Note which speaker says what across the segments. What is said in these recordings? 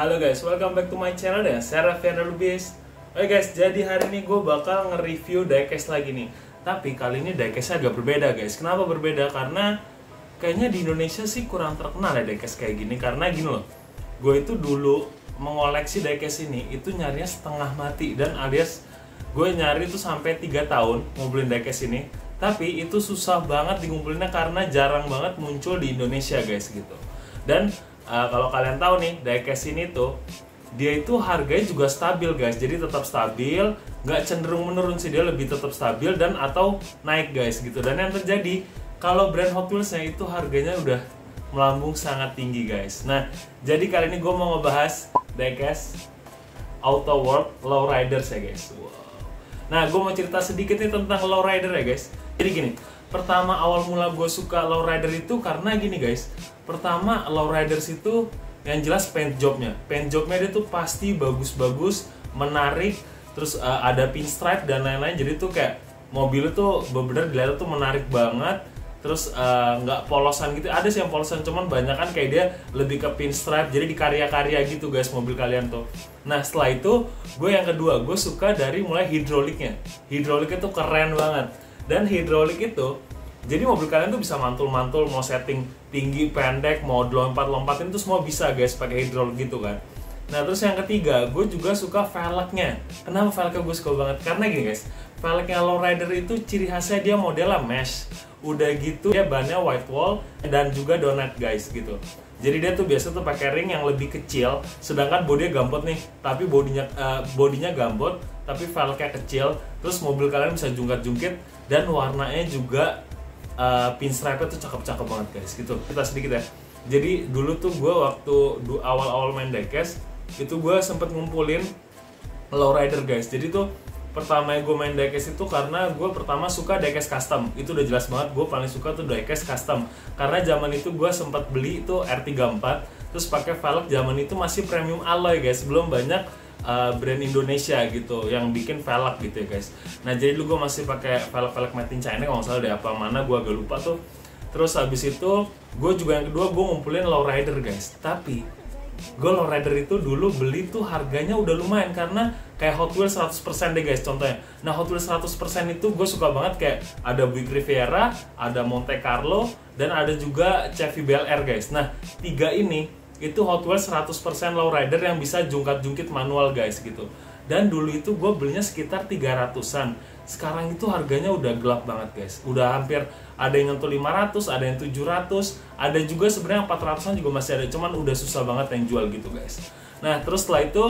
Speaker 1: Halo guys, welcome back to my channel ya, saya Raffi Lubis. Oke guys, jadi hari ini gue bakal nge-review diecast lagi nih. Tapi kali ini diecastnya agak berbeda guys. Kenapa berbeda? Karena kayaknya di Indonesia sih kurang terkenal ya diecast kayak gini. Karena gini loh, gue itu dulu mengoleksi diecast ini itu nyarinya setengah mati. Dan alias gue nyari tuh sampai 3 tahun ngumpulin diecast ini. Tapi itu susah banget ngumpulinnya karena jarang banget muncul di Indonesia guys gitu. Dan kalau kalian tahu nih, diecast ini tuh dia itu harganya juga stabil guys. Jadi tetap stabil, nggak cenderung menurun sih, dia lebih tetap stabil dan atau naik guys gitu. Dan yang terjadi kalau brand Hot Wheels-nya itu harganya udah melambung sangat tinggi guys. Nah, jadi kali ini gue mau ngebahas diecast Auto World Lowriders ya guys. Wow. Nah, gue mau cerita sedikit nih tentang Lowrider ya guys. Jadi gini, pertama awal mula gue suka Lowrider itu karena gini guys. Pertama, Lowriders itu yang jelas paint jobnya dia tuh pasti bagus-bagus, menarik, terus ada pinstripe dan lain-lain. Jadi tuh kayak mobil itu bener-bener dilihat tuh menarik banget. Terus nggak polosan gitu, ada sih yang polosan, cuman banyak kan kayak dia lebih ke pinstripe, jadi di karya-karya gitu guys mobil kalian tuh. Nah setelah itu gue yang kedua, gue suka dari mulai hidroliknya tuh keren banget. Dan hidrolik itu jadi mobil kalian tuh bisa mantul-mantul, mau setting tinggi, pendek, mau lompat-lompatin tuh semua bisa guys pakai hidrolik gitu kan. Nah terus yang ketiga, gue juga suka velgnya. Kenapa velgnya gue suka banget? Karena gini guys, velgnya Lowrider itu ciri khasnya dia modelnya mesh. Udah gitu dia bannya white wall dan juga donut guys gitu. Jadi dia tuh biasa tuh pakai ring yang lebih kecil, sedangkan bodinya gambot nih, tapi bodinya gambot, tapi velgnya kecil. Terus mobil kalian bisa jungkat-jungkit dan warnanya juga pinstripe-nya tuh cakep-cakep banget guys gitu. Kita sedikit ya. Jadi dulu tuh gue waktu awal-awal main diecast itu gue sempet ngumpulin Lowrider guys. Jadi tuh pertama gue main diecast itu karena gue pertama suka diecast custom. Itu udah jelas banget, gue paling suka tuh diecast custom. Karena zaman itu gue sempat beli itu R34, terus pakai velg zaman itu masih premium alloy guys. Belum banyak brand Indonesia gitu yang bikin velg gitu ya guys. Nah jadi dulu gue masih pakai velg made in China, kalau nggak salah deh apa mana gue agak lupa tuh. Terus habis itu gue juga yang kedua gue ngumpulin Lowrider guys. Tapi gue Lowrider itu dulu beli tuh harganya udah lumayan karena kayak Hot Wheels 100% deh guys contohnya. Nah Hot Wheels 100% itu gue suka banget, kayak ada Buick Riviera, ada Monte Carlo, dan ada juga Chevy Bel Air guys. Nah tiga ini itu Hot Wheels 100% Lowrider yang bisa jungkat-jungkit manual guys gitu. Dan dulu itu gue belinya sekitar 300-an. Sekarang itu harganya udah gelap banget guys. Udah hampir ada yang nyentuh 500, ada yang 700, ada juga sebenarnya 400-an juga masih ada, cuman udah susah banget yang jual gitu guys. Nah, terus setelah itu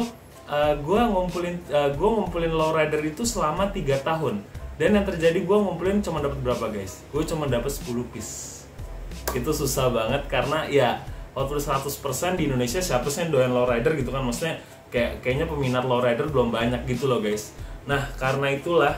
Speaker 1: gue ngumpulin Lowrider itu selama 3 tahun. Dan yang terjadi gue ngumpulin cuma dapat berapa guys? Gue cuma dapat 10 piece. Itu susah banget karena ya Hot Wheels 100% di Indonesia siapa sih yang doyan Lowrider gitu kan, maksudnya kayaknya peminat Lowrider belum banyak gitu loh guys. Nah karena itulah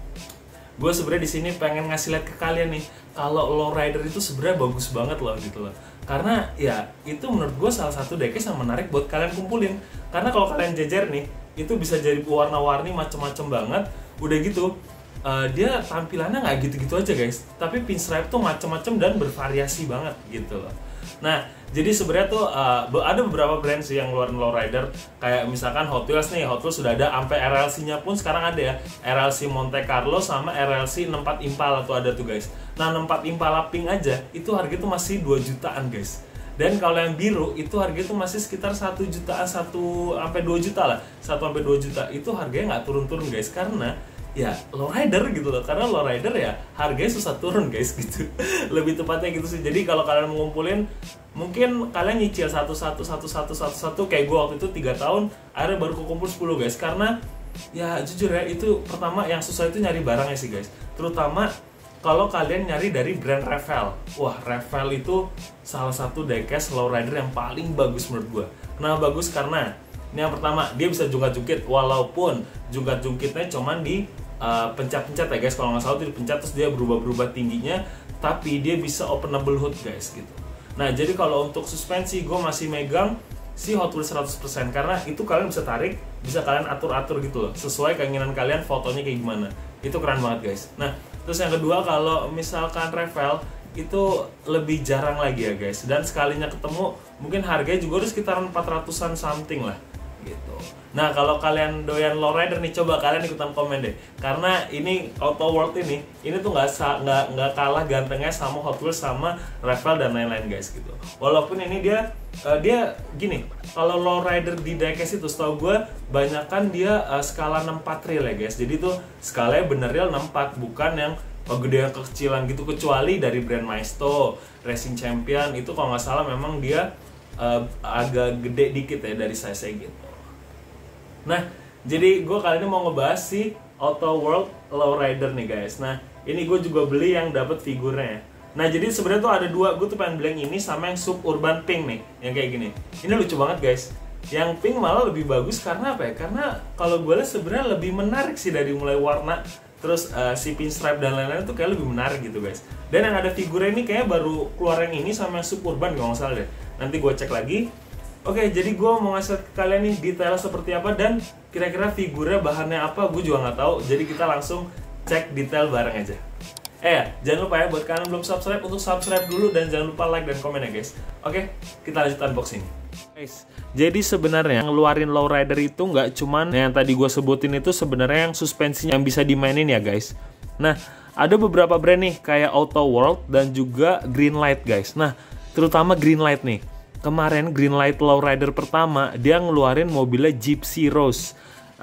Speaker 1: gue sebenarnya di sini pengen ngasih lihat ke kalian nih kalau Lowrider itu sebenarnya bagus banget loh gitu loh. Karena ya itu menurut gue salah satu diecast yang menarik buat kalian kumpulin. Karena kalau kalian jejer nih itu bisa jadi warna-warni macem-macem banget. Udah gitu dia tampilannya nggak gitu-gitu aja guys, tapi pinstripe tuh macem-macem dan bervariasi banget gitu loh. Nah, jadi sebenarnya tuh ada beberapa brand sih yang ngeluarin Lowrider. Kayak misalkan Hot Wheels nih, Hot Wheels sudah ada, sampai RLC-nya pun sekarang ada ya. RLC Monte Carlo sama RLC 64 Impala tuh ada tuh guys. Nah, 64 Impala pink aja, itu harga tuh masih 2 jutaan guys. Dan kalau yang biru, itu harga tuh masih sekitar 1 jutaan, 1 sampai 2 juta lah. 1 sampai 2 juta, itu harganya nggak turun-turun guys. Karena ya Lowrider gitu loh, karena Lowrider ya harganya susah turun guys gitu. Lebih tepatnya gitu sih. Jadi kalau kalian mau ngumpulin, mungkin kalian nyicil satu kayak gue waktu itu 3 tahun akhirnya baru kekumpul 10 guys. Karena ya jujur ya, itu pertama yang susah itu nyari barangnya sih guys, terutama kalau kalian nyari dari brand Revell. Wah, Revell itu salah satu diecast Lowrider yang paling bagus menurut gue. Kenapa bagus? Karena ini yang pertama, dia bisa jungkat-jungkit, walaupun jungkat-jungkitnya cuman di pencet-pencet ya guys. Kalau nggak salah itu dipencet terus dia berubah-berubah tingginya, tapi dia bisa openable hood guys gitu. Nah jadi kalau untuk suspensi gue masih megang si Hot Wheels 100% karena itu kalian bisa tarik, bisa kalian atur-atur gitu loh, sesuai keinginan kalian fotonya kayak gimana. Itu keren banget guys. Nah terus yang kedua, kalau misalkan Revell itu lebih jarang lagi ya guys. Dan sekalinya ketemu mungkin harganya juga udah sekitaran 400-an something lah gitu. Nah kalau kalian doyan lowrider nih, coba kalian ikutan komen deh, karena ini Auto World ini tuh nggak kalah gantengnya sama Hot Wheels sama Revell dan lain-lain guys gitu. Walaupun ini dia gini, kalau lowrider di diecast itu setahu gue banyakan dia skala 64 real ya guys. Jadi tuh skalanya bener real 64, bukan yang gede yang kekecilan gitu, kecuali dari brand Maisto, Racing Champion itu kalau nggak salah memang dia agak gede dikit ya dari size-nya gitu. Nah, jadi gue kali ini mau ngebahas si Auto World Lowrider nih guys. Nah, ini gue juga beli yang dapat figurnya. Nah, jadi sebenarnya tuh ada dua, gue tuh pengen beli yang ini sama yang Suburban Pink nih, yang kayak gini. Ini lucu banget guys. Yang pink malah lebih bagus karena apa ya? Karena kalau gue lihat sebenarnya lebih menarik sih, dari mulai warna, terus si pinstripe dan lain-lain tuh kayak lebih menarik gitu guys. Dan yang ada figurnya ini kayaknya baru keluar yang ini sama yang Suburban kalau nggak salah deh. Nanti gue cek lagi. Oke, jadi gue mau ngasih ke kalian nih detail seperti apa dan kira-kira figurnya bahannya apa, gue juga nggak tahu. Jadi kita langsung cek detail bareng aja. Jangan lupa ya buat kalian belum subscribe untuk subscribe dulu, dan jangan lupa like dan komen ya guys. Oke, kita lanjut unboxing. Guys, jadi sebenarnya yang ngeluarin lowrider itu nggak cuman yang tadi gue sebutin, itu sebenarnya yang suspensinya yang bisa dimainin ya guys. Nah, ada beberapa brand nih kayak Auto World dan juga Greenlight guys. Nah, terutama Greenlight nih. Kemarin Greenlight Lowrider pertama dia ngeluarin mobilnya Gypsy Rose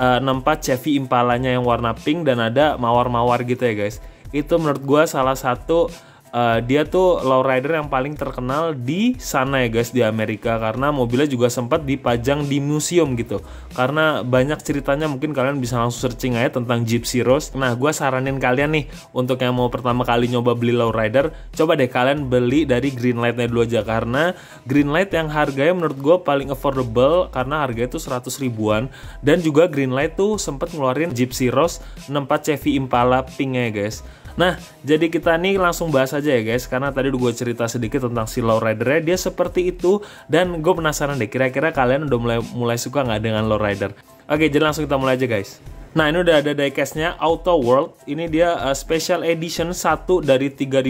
Speaker 1: 64 Chevy Impalanya yang warna pink dan ada mawar-mawar gitu ya guys. Itu menurut gua salah satu dia tuh lowrider yang paling terkenal di sana ya guys, di Amerika, karena mobilnya juga sempat dipajang di museum gitu. Karena banyak ceritanya, mungkin kalian bisa langsung searching aja tentang Gypsy Rose. Nah, gue saranin kalian nih untuk yang mau pertama kali nyoba beli lowrider, coba deh kalian beli dari Greenlight-nya dulu aja, karena Greenlight yang harganya menurut gue paling affordable, karena harganya tuh 100 ribuan. Dan juga Greenlight tuh sempat ngeluarin Gypsy Rose 64 Chevy Impala pinknya ya guys. Nah, jadi kita nih langsung bahas aja ya guys, karena tadi udah gue cerita sedikit tentang si lowridernya, dia seperti itu, dan gue penasaran deh kira-kira kalian udah mulai suka nggak dengan lowrider. Oke, jadi langsung kita mulai aja guys. Nah, ini udah ada diecast-nya Auto World. Ini dia Special Edition 1 dari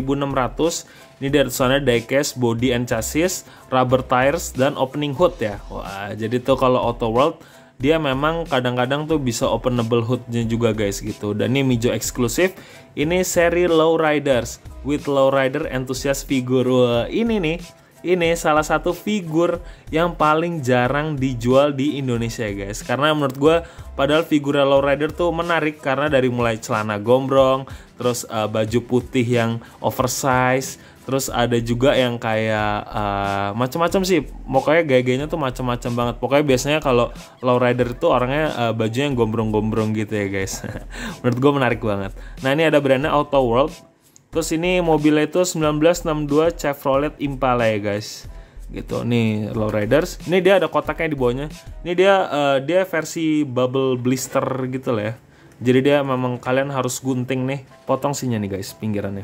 Speaker 1: 3600. Ini dia tulisannya diecast, body and chassis, rubber tires, dan opening hood ya. Wah, jadi tuh kalau Auto World dia memang kadang-kadang tuh bisa openable hoodnya juga guys gitu. Dan ini Mijo eksklusif. Ini seri Lowriders with Lowrider Enthusiast figure. Wah, ini salah satu figur yang paling jarang dijual di Indonesia ya guys. Karena menurut gue padahal figur Lowrider tuh menarik, karena dari mulai celana gombrong, terus baju putih yang oversize, terus ada juga yang kayak macam-macam sih. Pokoknya gaya-gayanya tuh macam-macam banget. Pokoknya biasanya kalau lowrider itu orangnya bajunya yang gombrong-gombrong gitu ya guys. Menurut gue menarik banget. Nah, ini ada brandnya Auto World. Terus ini mobilnya itu 1962 Chevrolet Impala ya guys. Gitu. Nih lowriders. Ini dia ada kotaknya di bawahnya. Ini dia versi bubble blister gitu lah ya. Jadi dia memang kalian harus gunting nih. Potong sihnya nih guys, pinggirannya.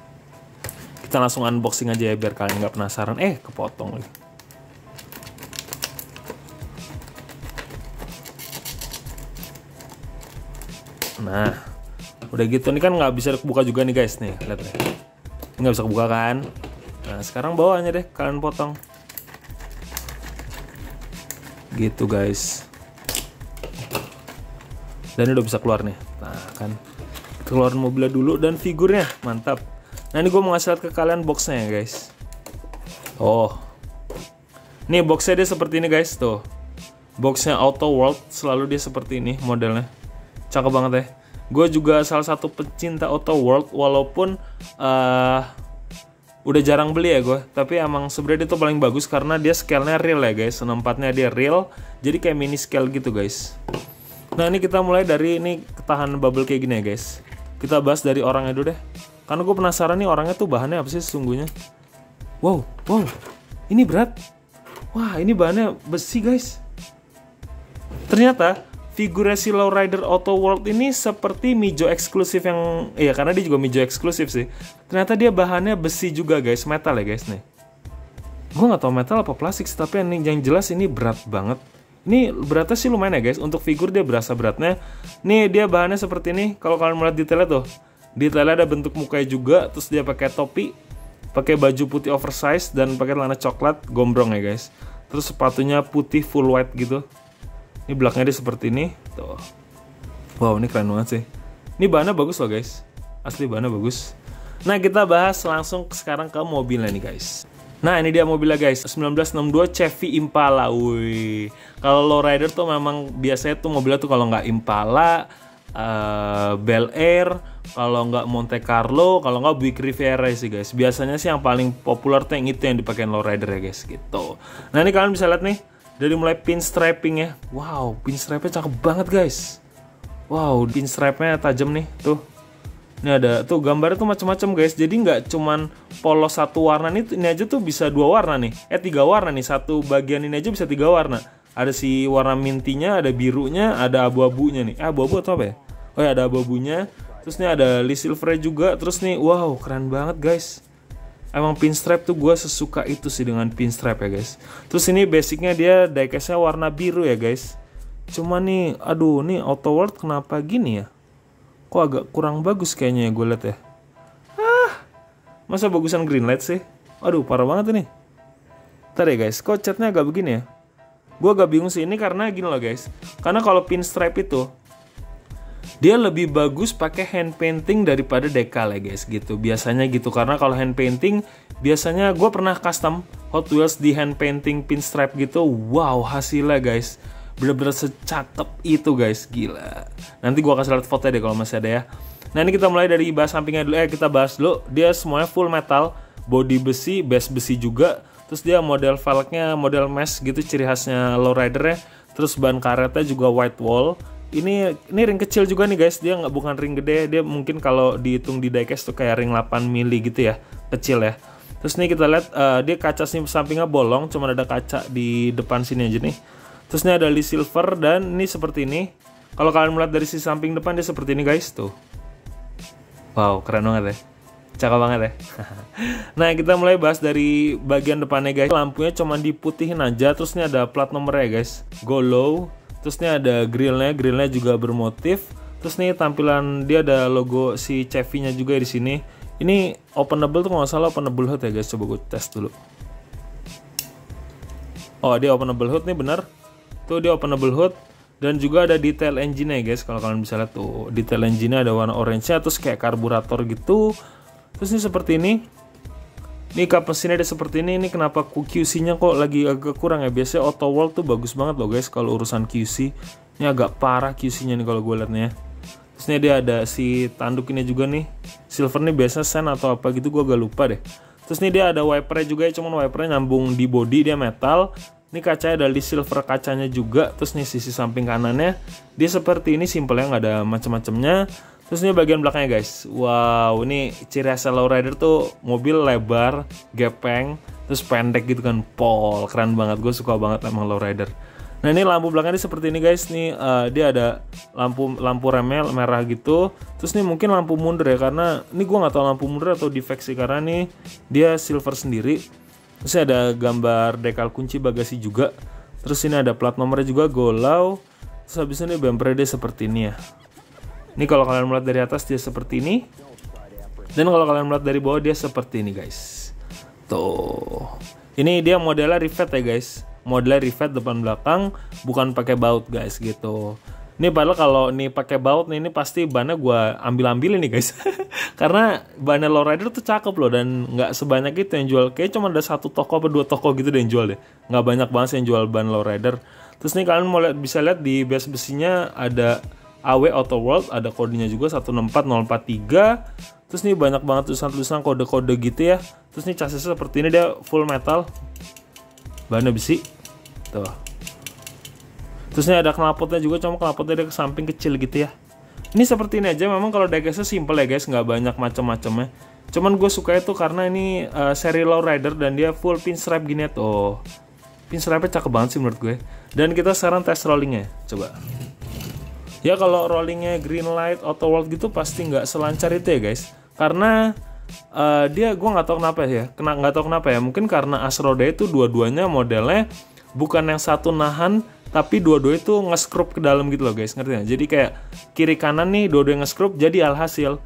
Speaker 1: Kita langsung unboxing aja ya biar kalian nggak penasaran. Kepotong lagi. Nah, udah gitu nih kan nggak bisa kebuka juga nih guys nih, lihat deh. Ini nggak bisa kebuka kan? Nah, sekarang bawahnya deh kalian potong. Gitu guys. Dan ini udah bisa keluar nih. Nah kan, kita keluarin mobilnya dulu dan figurnya, mantap. Nah, ini gue mau ngasih lihat ke kalian boxnya ya guys. Oh, nih boxnya dia seperti ini guys, tuh. Boxnya Auto World selalu dia seperti ini modelnya. Cakep banget ya. Gue juga salah satu pecinta Auto World, walaupun udah jarang beli ya gue. Tapi emang sebenarnya itu paling bagus karena dia scale-nya real ya guys. 64-nya dia real, jadi kayak mini scale gitu guys. Nah, ini kita mulai dari ini ketahanan bubble kayak gini ya guys. Kita bahas dari orangnya dulu deh. Karena gue penasaran nih orangnya tuh bahannya apa sih sesungguhnya. Wow, ini berat. Wah, ini bahannya besi guys. Ternyata figurnya si Lowrider Auto World ini seperti Mijo eksklusif yang, iya karena dia juga Mijo eksklusif sih. Ternyata dia bahannya besi juga guys, metal ya guys nih. Gue nggak tahu metal apa plastik, tapi yang jelas ini berat banget. Ini beratnya sih lumayan ya guys, untuk figur dia berasa beratnya. Nih dia bahannya seperti ini, kalau kalian melihat detailnya tuh. Detailnya ada bentuk mukanya juga, terus dia pakai topi. pakai baju putih oversize dan pakai celana coklat gombrong ya guys. Terus sepatunya putih full white gitu. Ini belakangnya dia seperti ini. Tuh. Wow, ini keren banget sih. Ini bahannya bagus loh guys. Asli bahannya bagus. Nah, kita bahas langsung sekarang ke mobilnya nih guys. Nah, ini dia mobilnya guys, 1962 Chevy Impala. Wih, kalau lowrider tuh memang biasanya tuh mobilnya tuh kalau nggak Impala, Bel Air, kalau nggak Monte Carlo, kalau nggak Buick Riviera sih guys. Biasanya sih yang paling populer tuh yang itu yang dipakai lowrider ya guys gitu. Nah, ini kalian bisa lihat nih, dari mulai pinstriping ya. Wow, pinstripnya cakep banget guys. Wow, pinstripnya tajam nih, tuh. Ini ada tuh gambarnya tuh macam-macam guys. Jadi nggak cuman polos satu warna nih, ini aja tuh bisa 2 warna nih. 3 warna nih. Satu bagian ini aja bisa 3 warna. Ada si warna mintinya, ada birunya, ada abu-abunya nih. Abu-abu atau apa ya? Oh ya, ada abu-abunya. Terus nih ada Lee Silver juga. Terus nih, wow, keren banget guys. Emang pinstripe tuh gue sesuka itu sih dengan pinstripe ya guys. Terus ini basicnya dia diecastnya warna biru ya guys. Cuma nih, aduh, nih Auto World kenapa gini ya? Kok agak kurang bagus kayaknya ya gue liat ya. Masa bagusan green light sih? Aduh, parah banget ini. Ntar ya guys, kok catnya agak begini ya? Gue agak bingung sih, ini karena gini loh guys. Karena kalau pinstripe itu dia lebih bagus pakai hand painting daripada decal ya guys gitu. Biasanya gitu, karena kalau hand painting biasanya gue pernah custom Hot Wheels di hand painting pinstripe gitu. Wow, hasilnya guys bener-bener secakep itu guys, gila. Nanti gua kasih lihat foto deh kalau masih ada ya. Nah, ini kita mulai dari bahas sampingnya dulu. Kita bahas dulu. Dia semuanya full metal, body besi, base besi juga. Terus dia model velgnya model mesh gitu, ciri khasnya lowrider ya. Terus ban karetnya juga white wall. Ini ring kecil juga nih guys. Dia bukan ring gede. Dia mungkin kalau dihitung di diecast tuh kayak ring 8 mili gitu ya, kecil ya. Terus nih kita lihat dia kaca sampingnya bolong, cuma ada kaca di depan sini aja nih. Terus ini ada Lee Silver dan ini seperti ini. Kalau kalian melihat dari sisi samping depan dia seperti ini guys, tuh. Wow, keren banget ya. Cakep banget ya. Nah, kita mulai bahas dari bagian depannya guys. Lampunya cuma diputihin aja. Terus ini ada plat nomornya guys, Go Low. Terus ini ada grillnya juga bermotif. Terus nih tampilan dia ada logo si Chevy-nya juga di sini. Ini openable tuh kalau nggak salah openable hood ya guys. Coba gue tes dulu. Oh, dia openable hood nih, bener. Tuh dia openable hood dan juga ada detail engine ya guys. Kalau kalian bisa lihat tuh detail engine ada warna orange-nya, terus kayak karburator gitu. Terus ini seperti ini. Ini kap mesinnya ada seperti ini. Ini kenapa QC-nya kok lagi agak kurang ya? Biasanya Auto World tuh bagus banget loh guys kalau urusan QC. Ini agak parah QC-nya nih kalau gue liatnya. Terus ini dia ada si tanduk ini juga nih. Silver nih biasa sen atau apa gitu, gue agak lupa deh. Terus ini dia ada wipernya juga ya, cuman wipernya nyambung di body, dia metal. Ini kacanya ada Lee Silver kacanya juga. Terus nih sisi samping kanannya dia seperti ini, simple ya, nggak ada macam-macamnya. Terus ini bagian belakangnya guys. Wow, ini ciri khas lowrider tuh mobil lebar, gepeng, terus pendek gitu kan, pol. Keren banget, gue suka banget emang lowrider. Nah, ini lampu belakangnya seperti ini guys. Nih dia ada lampu remnya merah gitu. Terus nih mungkin lampu mundur ya, karena ini gue nggak tahu lampu mundur atau defect sih, karena nih dia silver sendiri. Terus ada gambar dekal kunci bagasi juga. Terus ini ada plat nomornya juga, Go Low. Terus habis ini bumpernya dia seperti ini ya. Ini kalau kalian melihat dari atas dia seperti ini. Dan kalau kalian melihat dari bawah dia seperti ini guys. Tuh. Ini dia modelnya rivet ya guys. Modelnya rivet depan belakang, bukan pakai baut guys gitu. Ini padahal kalau nih pakai baut nih, ini pasti bannya gue ambil ini guys. Karena bannya lowrider tuh cakep loh, dan nggak sebanyak itu yang jual. Kayaknya cuma ada 1 toko apa 2 toko gitu deh yang jual deh. Nggak banyak banget sih yang jual ban lowrider. Terus nih kalian bisa lihat di base besinya ada AW Auto World, ada kodenya juga 164043. Terus nih banyak banget tulisan-tulisan kode-kode gitu ya. Terus nih chassisnya seperti ini, dia full metal, bahannya besi. Tuh. Terus ini ada knalpotnya juga, cuma knalpotnya dia ke samping kecil gitu ya. Ini seperti ini aja, memang kalau diecastnya simple ya guys, nggak banyak macam-macamnya. Cuman gue suka itu karena ini seri lowrider dan dia full pinstripe gini ya tuh. Pinstripe-nya cakep banget sih menurut gue. Dan kita sekarang tes rollingnya, coba. Ya kalau rollingnya green light, Auto World gitu pasti nggak selancar itu ya guys. Karena dia gue nggak tahu kenapa ya, nggak tahu kenapa ya. Mungkin karena as roda itu dua-duanya modelnya bukan yang satu nahan, tapi dua-duanya itu nge-scrub ke dalam gitu loh guys, ngerti nggak? Jadi kayak kiri kanan nih dua-duanya nge-scrub, jadi alhasil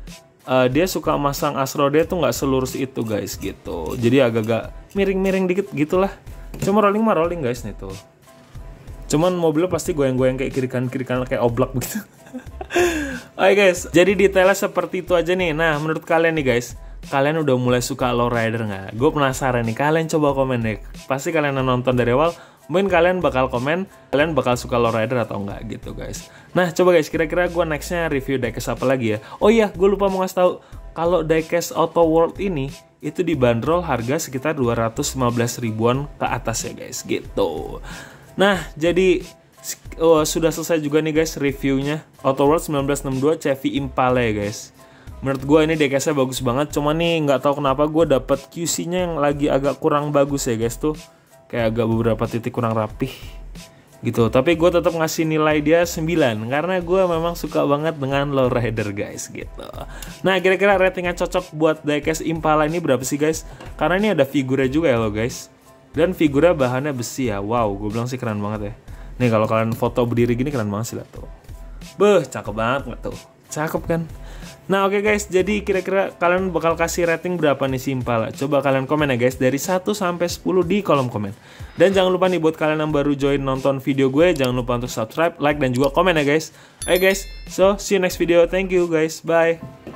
Speaker 1: dia suka masang as roda tuh nggak selurus itu guys gitu. Jadi agak-agak miring-miring dikit gitulah. Cuma rolling mah rolling guys nih tuh. Cuman mobilnya pasti goyang-goyang kayak kiri kanan kayak oblak begitu. Oke guys, jadi detailnya seperti itu aja nih. Nah, menurut kalian nih guys, kalian udah mulai suka lowrider nggak? Gue penasaran nih, kalian coba komen deh. Pasti kalian yang nonton dari awal, mungkin kalian bakal komen, kalian bakal suka lowrider atau enggak gitu guys. Nah, coba guys, kira-kira gue nextnya review diecast apa lagi ya? Oh iya, gue lupa mau ngasih tahu, kalau diecast Auto World ini, itu dibanderol harga sekitar 215 ribuan ke atas ya guys, gitu. Nah, jadi sudah selesai juga nih guys reviewnya Auto World 1962 Chevy Impala ya guys. Menurut gue ini diecastnya bagus banget, cuma nih nggak tahu kenapa gue dapet QC-nya yang lagi agak kurang bagus ya guys tuh, kayak agak beberapa titik kurang rapih gitu. Tapi gue tetap ngasih nilai dia 9 karena gue memang suka banget dengan lowrider guys gitu. Nah, kira-kira ratingnya cocok buat diecast Impala ini berapa sih guys? Karena ini ada figurnya juga ya lo guys, dan figurnya bahannya besi ya. Wow, gue bilang sih keren banget ya. Nih kalau kalian foto berdiri gini keren banget sih lah tuh. Beuh, cakep banget nggak tuh? Cakep kan? Nah oke guys, jadi kira-kira kalian bakal kasih rating berapa nih si Impala? Coba kalian komen ya guys, dari 1 sampai 10 di kolom komen. Dan jangan lupa nih buat kalian yang baru join nonton video gue, jangan lupa untuk subscribe, like, dan juga komen ya guys. Oke guys, so see you next video. Thank you guys, bye.